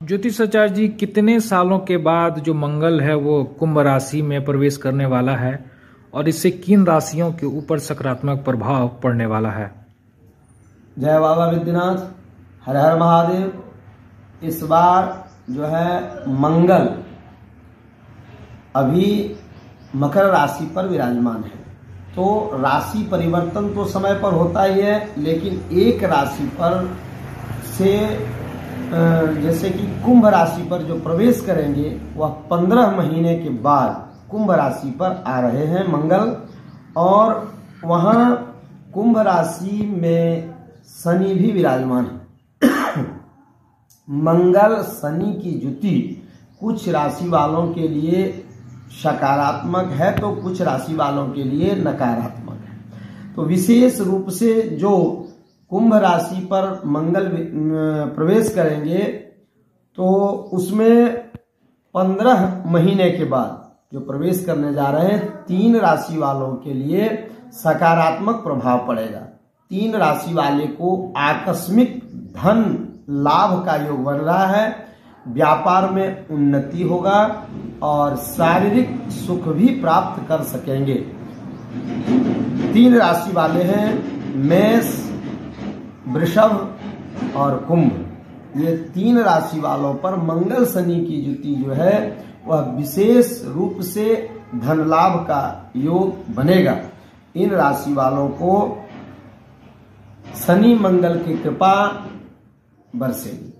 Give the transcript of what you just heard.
ज्योतिषाचार्य जी, कितने सालों के बाद जो मंगल है वो कुंभ राशि में प्रवेश करने वाला है और इससे किन राशियों के ऊपर सकारात्मक प्रभाव पड़ने वाला है? जय बाबा विद्यनाथ, हर हर महादेव। इस बार जो है मंगल अभी मकर राशि पर विराजमान है, तो राशि परिवर्तन तो समय पर होता ही है, लेकिन एक राशि पर से जैसे कि कुंभ राशि पर जो प्रवेश करेंगे वह 15 महीने के बाद कुंभ राशि पर आ रहे हैं मंगल। और वहां कुंभ राशि में शनि भी विराजमान है। मंगल शनि की युति कुछ राशि वालों के लिए सकारात्मक है तो कुछ राशि वालों के लिए नकारात्मक है। तो विशेष रूप से जो कुंभ राशि पर मंगल प्रवेश करेंगे तो उसमें 15 महीने के बाद जो प्रवेश करने जा रहे हैं 3 राशि वालों के लिए सकारात्मक प्रभाव पड़ेगा। 3 राशि वाले को आकस्मिक धन लाभ का योग बन रहा है, व्यापार में उन्नति होगा और शारीरिक सुख भी प्राप्त कर सकेंगे। 3 राशि वाले हैं मेष, वृषभ और कुंभ। ये 3 राशि वालों पर मंगल शनि की युति जो है वह विशेष रूप से धन लाभ का योग बनेगा। इन राशि वालों को शनि मंगल की कृपा बरसेगी।